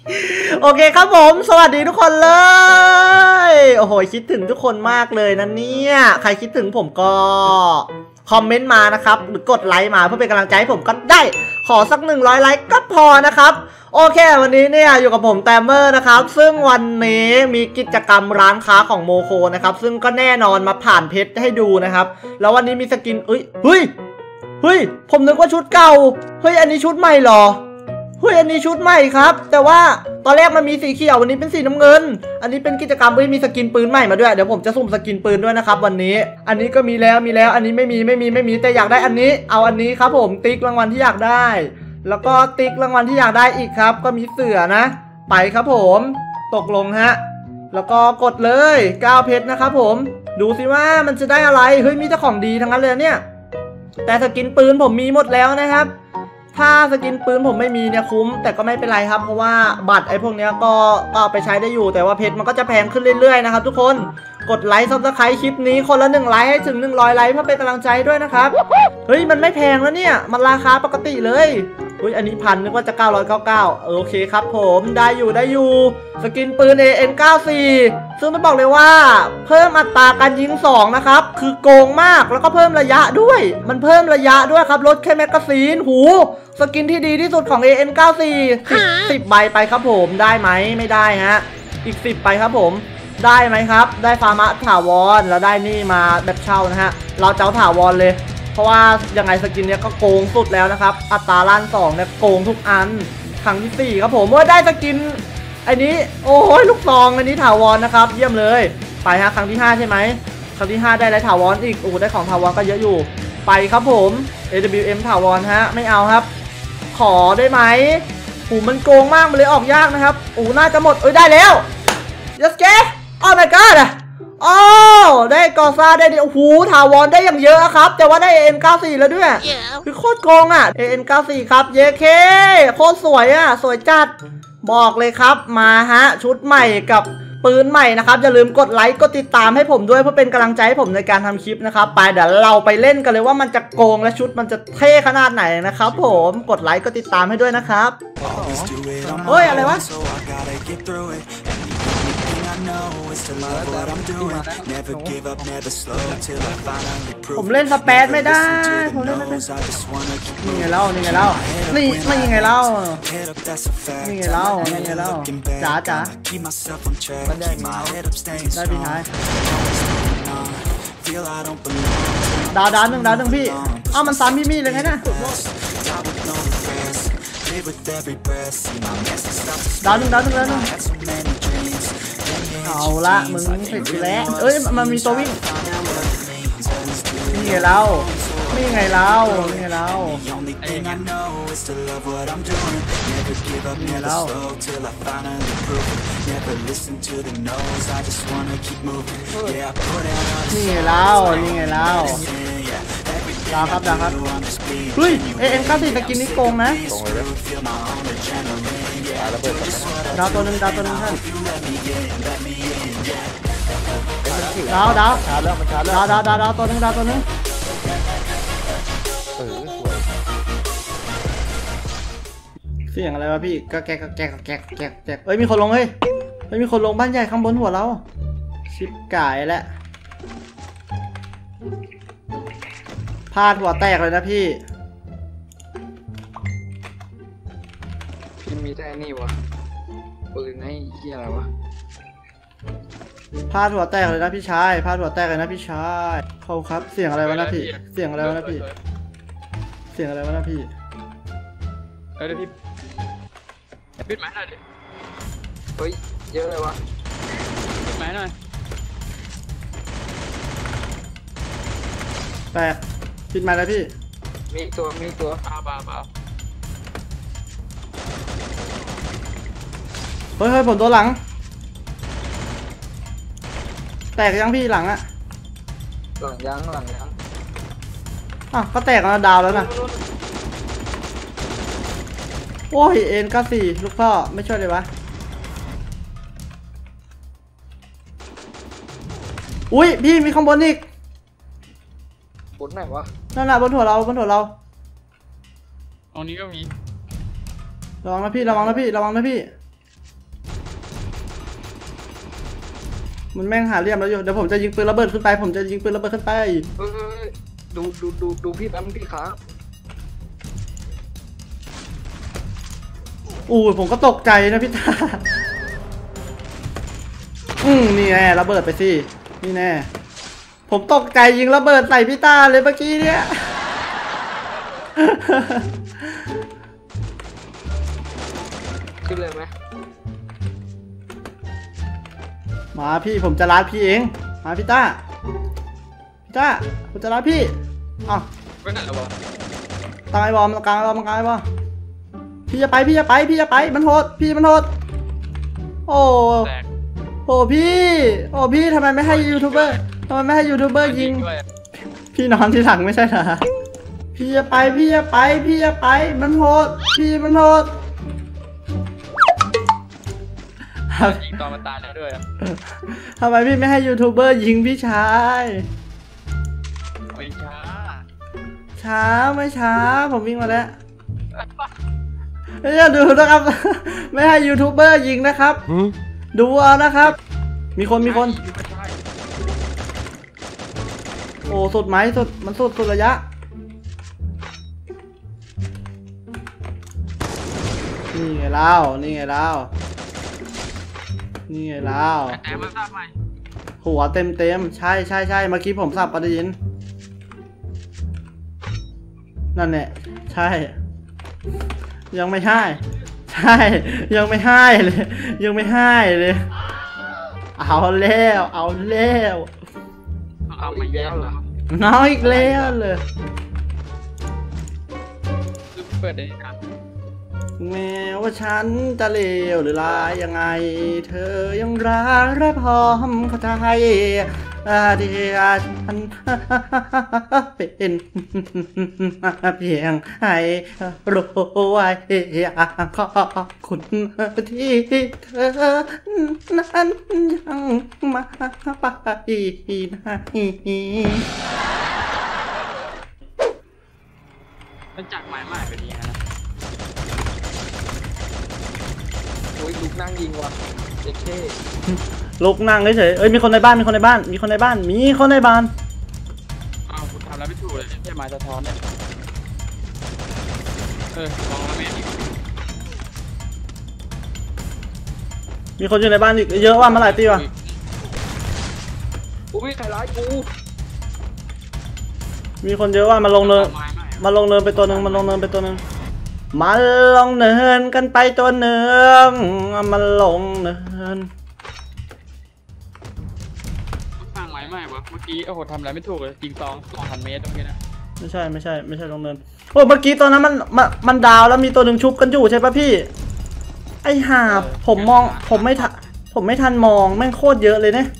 โอเคครับผมสวัสดีทุกคนเลยโอ้โหคิดถึงทุกคนมากเลยนะเนี่ยใครคิดถึงผมก็คอมเมนต์มานะครับหรือกดไลค์มาเพื่อเป็นกำลังใจให้ผมก็ได้ขอสัก100ไลค์ก็พอนะครับโอเควันนี้เนี่ยอยู่กับผมแตมเมอร์นะครับซึ่งวันนี้มีกิจกรรมร้านค้าของโมโคนะครับซึ่งก็แน่นอนมาผ่านเพชรให้ดูนะครับแล้ววันนี้มีสกินเฮ้ยผมนึกว่าชุดเก่าเฮ้ยอันนี้ชุดใหม่เหรอเฮ้ยอันนี้ชุดใหม่ครับแต่ว่าตอนแรกมันมีสีเขียววันนี้เป็นสีน้ำเงินอันนี้เป็นกิจกรรมมีสกินปืนใหม่มาด้วยเดี๋ยวผมจะสุ่มสกินปืนด้วยนะครับวันนี้อันนี้ก็มีแล้วอันนี้ไม่มีแต่อยากได้อันนี้เอาอันนี้ครับผมติ๊กรางวัลที่อยากได้แล้วก็ติ๊กรางวัลที่อยากได้อีกครับก็มีเสือนะไปครับผมตกลงฮะแล้วก็กดเลย9เพชรนะครับผมดูสิว่ามันจะได้อะไรเฮ้ยมีแต่ของดีทั้งนั้นเลยเนี่ยแต่สกินปืนผมมีหมดแล้วนะครับถ้าสกินปืนผมไม่มีเนี่ยคุ้มแต่ก็ไม่เป็นไรครับเพราะว่าบัตรไอ้พวกเนี้ยก็เอาไปใช้ได้อยู่แต่ว่าเพชรมันก็จะแพงขึ้นเรื่อยๆนะครับทุกคนกดไลค์ซับสไครต์คลิปนี้คนละ1ไลค์ให้ถึง100ไลค์เพื่อเป็นกำลังใจด้วยนะครับเฮ้ยมันไม่แพงแล้วเนี่ยมันราคาปกติเลยเฮ้ยอันนี้1,000นึกว่าจะ999โอเคครับผมได้อยู่สกินปืน AN94 ซึ่งต้องบอกเลยว่าเพิ่มอัตราการยิง2นะครับคือโกงมากแล้วก็เพิ่มระยะด้วยมันเพิ่มระยะด้วยครับลดแค่แมกกาซีนหูสกินที่ดีที่สุดของ AN94 10ใบไปครับผมได้ไหมไม่ได้ฮะอีก10ไปครับผมได้ไหมครับได้ฟาร์มะถาวรแล้วได้นี่มาแบบเช่านะฮะเราเจ้าถาวรเลยเพราะว่ายังไงสกินเนี้ยก็โกงสุดแล้วนะครับอัตราล้าน2เนี่ยโกงทุกอันครั้งที่4ครับผมเมื่อได้สกินอันนี้โอ้ยลูกซองอันนี้ถาวรนะครับเยี่ยมเลยไปฮะครั้งที่5ใช่ไหมครั้งที่5ได้อะไรถาวรอีกโอ้ได้ของถาวรก็เยอะอยู่ไปครับผม AWM ถาวรฮะไม่เอาครับขอได้ไหมหูมันโกงมากมันเลยออกยากนะครับโอ้น่าจะหมดได้แล้วยัสเก้โอ้ my god โอ้ได้กอซ่าได้ดิโอ้โหถาวรได้อย่างเยอะครับแต่ว่าได้ AN94 แล้วด้วยคือโคตรโกงอ่ะ AN94 ครับเยเคโคตรสวยอ่ะสวยจัดบอกเลยครับมาฮะชุดใหม่กับปืนใหม่นะครับอย่าลืมกดไลค์กดติดตามให้ผมด้วยเพื่อเป็นกำลังใจให้ผมในการทำคลิปนะครับไปเดี๋ยวเราไปเล่นกันเลยว่ามันจะโกงและชุดมันจะเท่ขนาดไหนนะครับผมกดไลค์กดติดตามให้ด้วยนะครับเฮ้ยอะไรวะผมเล่นสเปซไม่ได้ผมเล่นไม่ได้นี่ไงเล่านี่ไงเล่านี่ไม่ยังไงเล่านี่ไงเล่านี่ไงเล่าจ๋ามันได้พี่ท้ายดาวหนึ่งพี่อ้าวมันซ้ำพี่มีเลยไงนะดาวหนึ่งเอาละมึงเสร็จแล้วเอ้ยมันมีตัววิ่งนี่ไงเรานี่ไงเรานี่ไงเรานี่ไงเรานี่ไงเราดาวครับเฮ้ยAN94สกินนี้โกงนะดาวตัวหนึ่งท่านดาวตัวหนึ่งเสียงอะไรวะพี่ก็แกเอ้ยมีคนลงเฮ้ยมีคนลงบ้านใหญ่ข้างบนหัวเราชิบไก่แล้วพลาดหัวแตกเลยนะพี่มีแต่นี่วะปืนไอ้เหี้ยอะไรวะพลาดหัวแตกเลยนะพี่ชายเขาครับเสียงอะไรวะนะพี่เสียงอะไรวะนะพี่เดี๋ยวพี่ปิดไม้หน่อยดิเฮ้ยเยอะเลยวะปิดไม้หน่อยแตกปิดไม้เลยพี่มีตัวบ้าเฮ้ยผมตัวหลังแตกยังพี่หลังอะหลังยังก็แตกแล้วดาวแล้วนะโอ้ยAN94ลูกพ่อไม่ช่วยเลยวะอุ้ยพี่มีข้างบนอีกบนไหนวะนั่นแหละบนหัวเราตรงนี้ก็มีระวังนะพี่มันแม่งหาเหลี่ยมแล้วอยู่เดี๋ยวผมจะยิงปืนระเบิดขึ้นไปผมจะยิงปืนระเบิดขึ้นไปดูพี่แป๊บพี่ขาผมก็ตกใจนะพี่ตานี่แน่ระเบิดไปสินี่แน่ผมตกใจยิงระเบิดใส่พี่ตาเลยเมื่อกี้เนี่ยขึ้นเลยไหมมาพี่ผมจะรัดพี่เองมาพี่ต้าผมจะรัดพี่ไปไหนแล้ววะตายบอมกลางบอมกลางบอมพี่จะไปมันโหดโอ้พี่ทำไมไม่ให้ยูทูบเบอร์ยิงพี่นอนที่หลังไม่ใช่เหรอพี่จะไปมันโหดยิงตอนมันตายแล้วด้วยทำไมพี่ไม่ให้ยูทูบเบอร์ยิงพี่ชายไม่ช้าผมวิ่งมาแล้วไม่ดูนะครับไม่ให้ยูทูบเบอร์ยิงนะครับดูเอานะครับมีคนโอ้สุดไหมมันสุดระยะนี่ไงเล่าแต่มาทราบไหมหัวเต็มใช่เมื่อกี้ผมสับประเด็นนั่นแหละใช่ยังไม่ให้ยังไม่ให้เลยเอาแล้วเอามาแย่เหรอน้อยอีกแล้วเลยเปิดได้ครับแม้ว่าฉันจะเลวหรือร้ายยังไงเธอยังรักและพร้อมเข้าใจที่ฉันเป็นเพียงให้รู้ไว้ขอบคุณที่เธอนั้นยังมาไปมันจากหมายมากกว่านี้นะลุกนั่งยิงว่ะเด็กเท่ลุกนั่งเฉยมีคนในบ้านอ้าวคุณทำแล้วไม่ถูกเลยแค่ไม้สะท้อนเนี่ยมองแล้วไม่ดีมีคนอยู่ในบ้านอีกเยอะว่ามาหลายตีว่ะใครร้ายกูมีคนเยอะว่ามาลงเนินไปตัวหนึ่งมาลงเนินกันไปตัวหนึ่งมันลงเนินทางไม้ใหม่ปะเมื่อกี้ทำอะไรไม่ถูกเลยจริง2,000 เมตรตรงนี้นะไม่ใช่ลงเนินเมื่อกี้ตอนนั้นมันดาวแล้วมีตัวหนึ่งชุบกันอยู่ใช่ปะพี่ไอ้ห่าผมไม่ทันมองแม่งโคตรเยอะเลยเนี่ย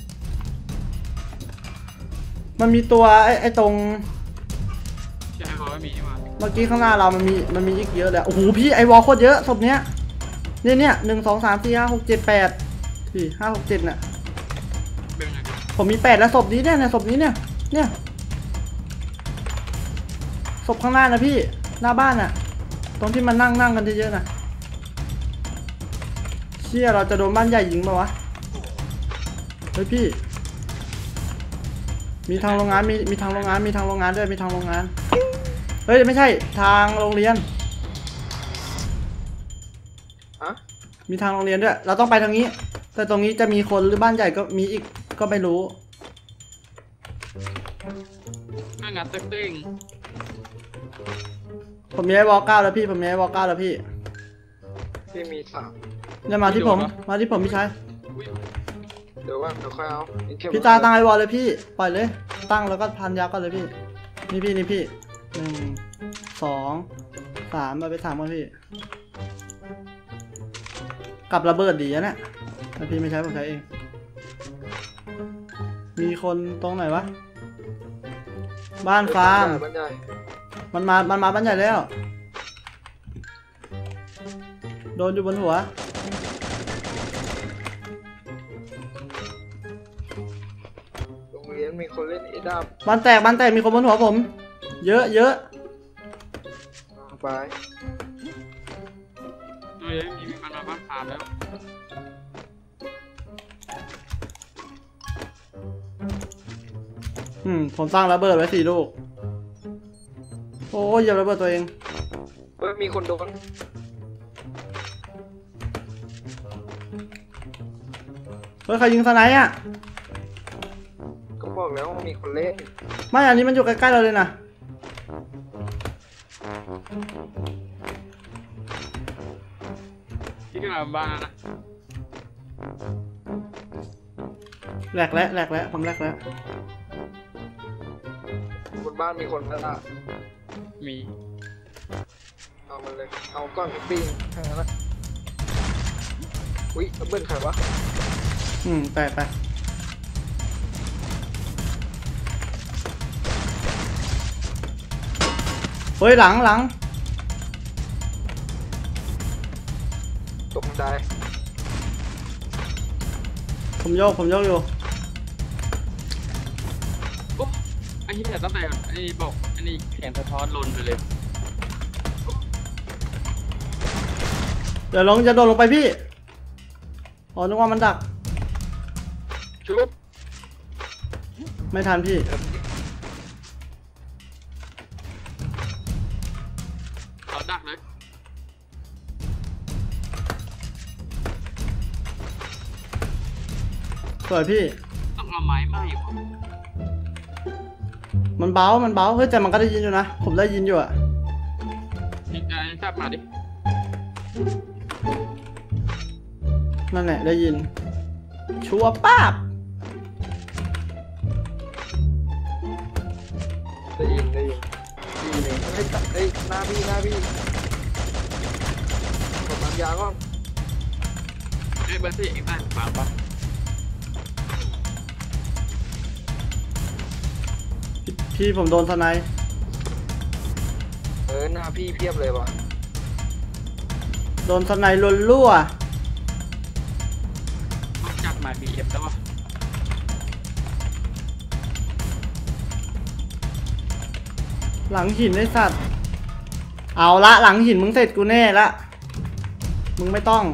มันมีตัวไอ้ตรงเมื่อกี้ข้างหน้าเรามันมีอีกเยอะเลยโอ้โหพี่ไอวอลโคตรเยอะศพเนี้ยเนี่ย1 2 3 4 5 6 7 8 4 5 6 7น่ะผมมี8แล้วศพนี้เนี่ยศพนี้เนี่ยศพข้างหน้านะพี่หน้าบ้านน่ะตรงที่มันนั่งกันเยอะๆน่ะเชี่ยเราจะโดนบ้านใหญ่ยิงป่าวะเฮ้ยพี่มีทางโรงงานมีทางโรงงานด้วยมีทางโรงงานเฮ้ยไม่ใช่ทางโรงเรียนมีทางโรงเรียนด้วยเราต้องไปทางนี้แต่ตรงนี้จะมีคนหรือบ้านใหญ่ก็มีอีกก็ไม่รู้งัดตึ้งผมมีไอ้วอล9แล้วพี่พี่มี3 เนี่ยมาที่ผมพี่ชายเดี๋ยวค่อยเอาพี่ตาตั้งไอ้วอลเลยพี่ปล่อยเลยตั้งแล้วก็พันยาก็เลยพี่นี่พี่1 2 3มาไป3กันพี่กับระเบิดดีนะถ้าพี่ไม่ใช้ผมใช้เองมีคนตรงไหนวะบ้านฟาร์มมันมาบ้านใหญ่แล้วโดนอยู่บนหัวโรงเรียนมีคนเล่นไอ้ดาบบ้านแตกมีคนบนหัวผมเยอะไปมีมันมาบ้านฟาร์มแล้วผมตั้งระเบิดไว้4 ลูกโอ้ยอย่าระเบิดตัวเองมีคนโดนใครยิงสไนป์อ่ะก็บอกแล้วว่ามีคนเล่นไม่อันนี้มันอยู่ใกล้ๆเราเลยนะที่กำลังบ้านนะแหลกแล้วผมแหลกแล้วบนบ้านมีคนแล้วล่ะมีเอามันเลยเอาก้อนปิ้งแค่นั้นละอุ๊ยระเบิดใครวะไปเฮ้ยหลังตกได้ผมโยกอยู่ไอ้ที่แต่ตั้งแต่ไอ้บอกอันนี้แขนสะท้อนลนไปเลยเดี๋ยวจะโดดลงไปพี่นึกว่ามันดักชุบไม่ทันพี่เขาดักเลยสวยพี่ต้องเอาไม้ไหม้มันเบาเฮ้ยแต่มันก็ได้ยินอยู่นะผมได้ยินอยู่อะยิงได้จับมาดินั่นแหละได้ยินชัวร์ป้าบได้ยินเลยเฮ้ยหน้าพี่กดน้ำยาก่อนเบอร์สี่อีกได้ฟังปะพี่ผมโดนสไนป์หน้าพี่เพียบเลยวะโดนสไนป์รั่วจับมาBFแล้ววะหลังหินไอ้สัตว์เอาละหลังหินมึงเสร็จกูแน่ละมึงไม่ต้อง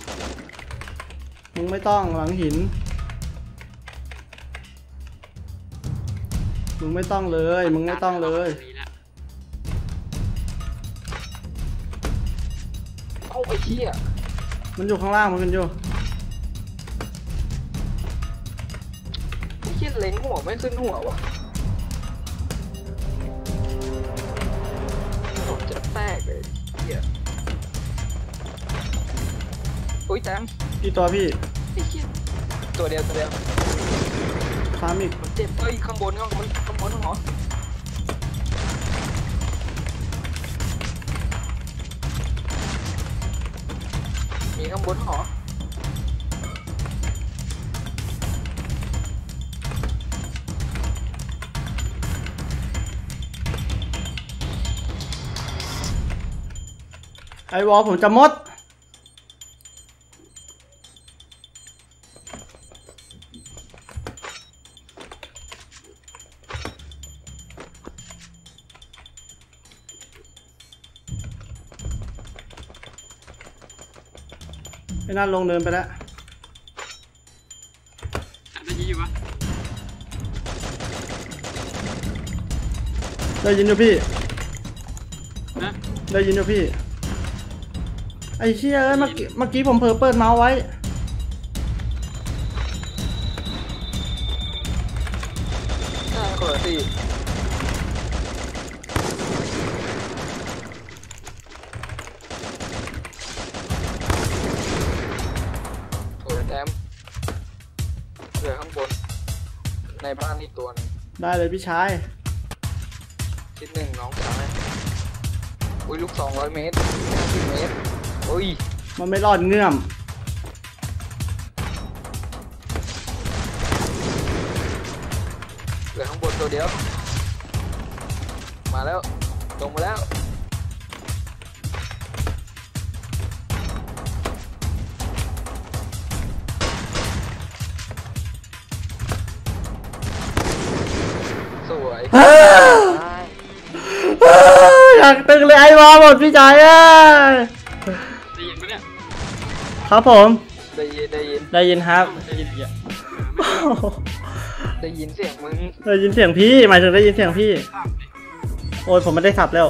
หลังหินมึงไม่ต้องเลยเอาไอ้เหี้ยมันอยู่ข้างล่างมันอยู่ไอ้เหี้ยเล็งหัวไม่ขึ้นหัววะจะแตกเลยเหี้ยอุ้ยแตมกี่ตัวพี่ไอ้เหี้ยตัวเดียวซ้ำอีกเจ็บข้างบนหรอมีข้างบนหรอไอวอลผมจะมดไอ้นั่นลงเดินไปแล้วได้ยินปะได้ยินอยู่พี่ได้ยินอยู่พี่ไอ้เชี่ยเมื่อกี้ผมเผลอเปิดเมาส์ไว้คนละที่แต้มเหลือข้างบนในบ้านนี่ตัวนึงได้เลยพี่ชายชิ้นหนึ่งน้องชายอุ้ยลูก200 เมตร50 เมตรอุ้ยมันไม่รอดเงื่อมเหลือข้างบนตัวเดียวมาแล้วลงมาแล้วสวยอยากตึงเลยไอ้บอลหมดพี่ชายได้ยินไหมเนี่ยครับผมได้ยินครับได้ยินเสียงมึงได้ยินเสียงพี่หมายถึงได้ยินเสียงพี่โอ้ยผมไม่ได้สับแล้ว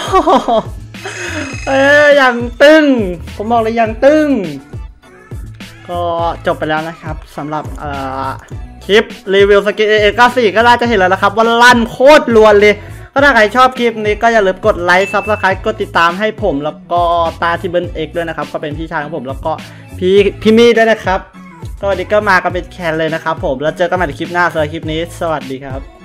อย่างตึงผมบอกเลยอย่างตึงก็จบไปแล้วนะครับสำหรับคลิปรีวิวสกินA94ก็น่าจะเห็นแล้วนะครับว่าลั่นโคตรรวนเลยก็ถ้าใครชอบคลิปนี้ก็อย่าลืมกดไลค์ Subscribe กดติดตามให้ผมแล้วก็ตาที่เบิร์นเอ็กด้วยนะครับก็เป็นพี่ชายของผมแล้วก็พี่มี่ด้วยนะครับก็วันนี้ก็มากันเป็นแคนเลยนะครับผมแล้วเจอกันใหม่ในคลิปหน้าสำหรับคลิปนี้สวัสดีครับ